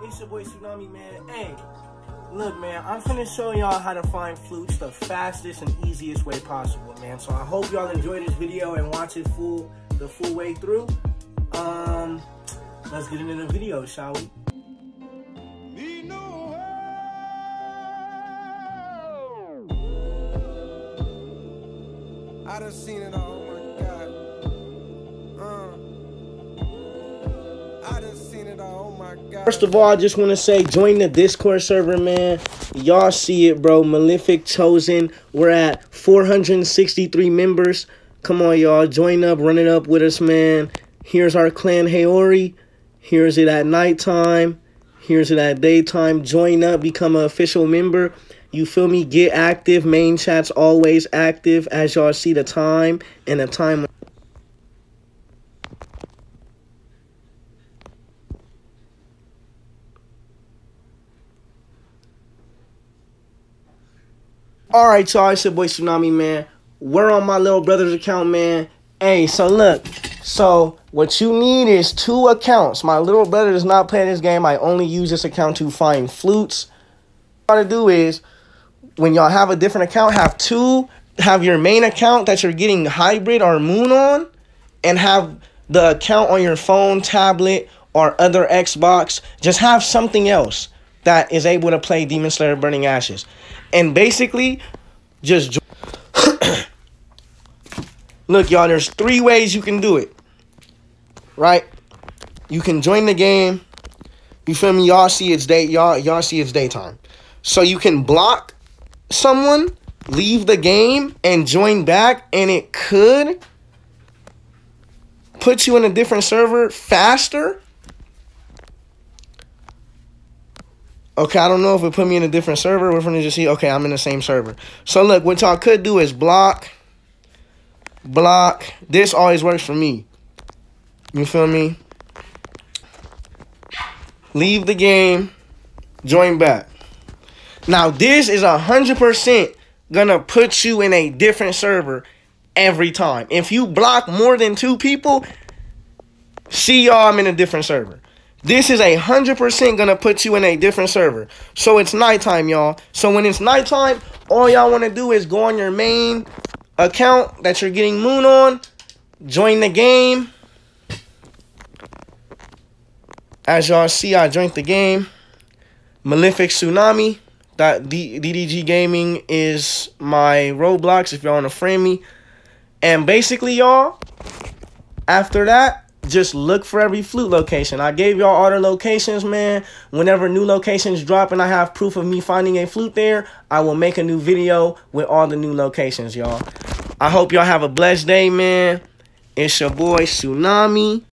It's your boy Tsunami, man. Hey, look, man, I'm finna show y'all how to find flutes the fastest and easiest way possible, man. So I hope y'all enjoy this video and watch it the full way through. Let's get into the video, shall we? I done seen it all, oh my God. I done seen it all, oh my God. First of all, I just want to say, join the Discord server, man. Y'all see it, bro. Malefic Chosen. We're at 463 members. Come on, y'all. Join up, run it up with us, man. Here's our clan Haori. Here's it at nighttime. Here's it at daytime. Join up, become an official member. You feel me? Get active. Main chat's always active, as y'all see the time and the time. Alright, y'all, it's your boy Tsunami, man. We're on my little brother's account, man. Hey, so look. So what you need is 2 accounts. My little brother does not play this game. I only use this account to find flutes. What I gotta do is, when y'all have a different account, have your main account that you're getting hybrid or moon on, and have the account on your phone, tablet, or other Xbox. Just have something else that is able to play Demon Slayer Burning Ashes. And basically, just look, y'all, there's 3 ways you can do it. Right? You can join the game. You feel me? Y'all see it's y'all see it's daytime. So you can block someone, leave the game, and join back, and it could put you in a different server faster. Okay, I don't know if it put me in a different server. We're gonna just see, okay, I'm in the same server. So look, what y'all could do is block. This always works for me. You feel me? Leave the game, join back. Now, this is 100% gonna put you in a different server every time. If you block more than 2 people, see y'all, I'm in a different server. This is 100% gonna put you in a different server. So it's nighttime, y'all. So when it's nighttime, all y'all wanna do is go on your main account that you're getting moon on, join the game. As y'all see, I joined the game. Malefic Tsunami. DDG Gaming is my Roblox if y'all want to friend me. And basically, y'all, after that, just look for every flute location. I gave y'all all the locations, man. Whenever new locations drop and I have proof of me finding a flute there, I will make a new video with all the new locations, y'all. I hope y'all have a blessed day, man. It's your boy Tsunami.